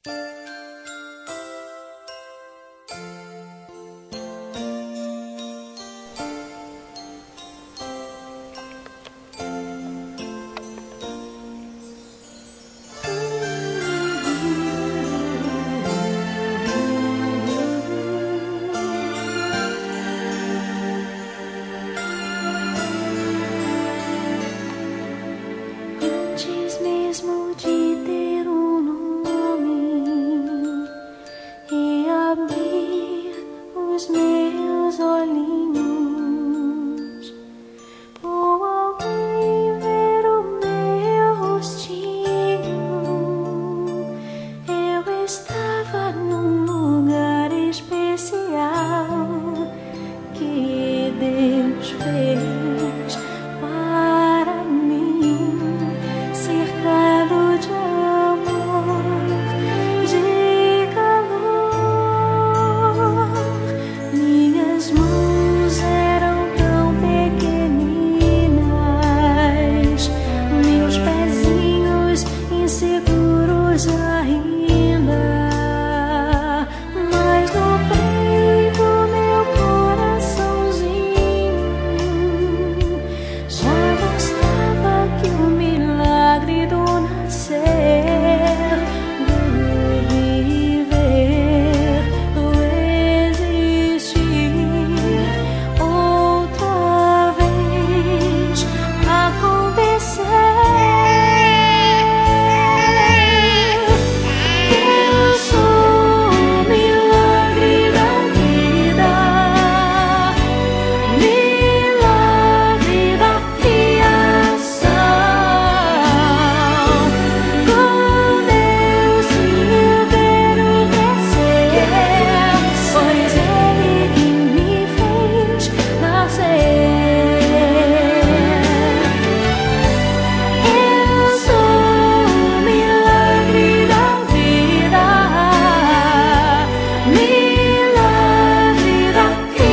Antes mesmo de ter nome e abrir os meus olhinhos, ou alguém ver o meu rostinho, eu estava num lugar especial que Deus fez para mim, cercado de amor, de calor. Minhas mãos eram tão pequeninas, meus pezinhos inseguros ainda, mas no peito meu coraçãozinho já mostrava que o milagre do nascer, do viver, do existir outra vez acontecer. Eu sou o milagre da vida, milagre da criação. Com Deus sim eu quero crescer, pois Ele quem me fez nascer. Eu sou o milagre da vida, milagre da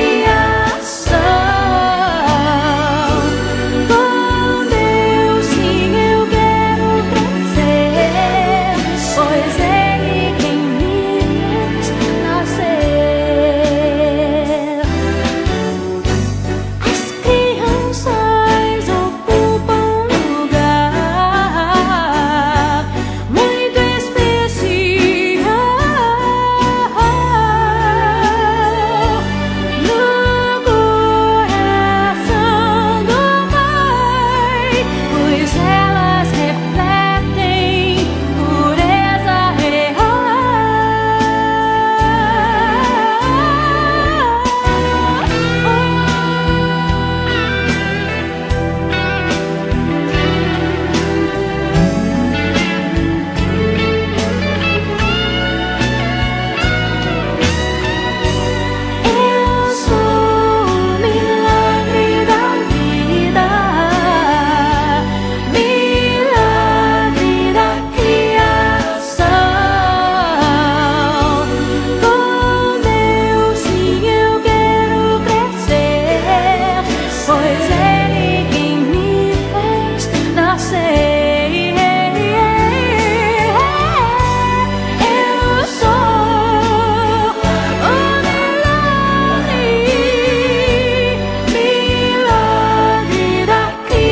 criação. Com Deus sim eu quero crescer, pois Ele quem me fez nascer. As crianças ocupam um lugar muito especial no coração do Pai, pois elas refletem pureza real. Eu sou o milagre da vida, milagre da criação. Com Deus sim eu quero crescer, pois Ele quem me fez nascer. Eu sou o milagre, milagre da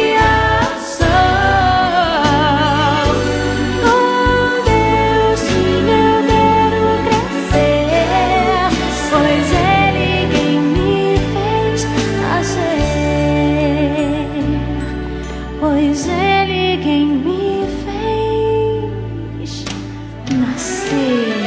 criação. Com Deus sim eu quero crescer, pois Ele quem me fez nascer, pois Ele quem me fez nascer.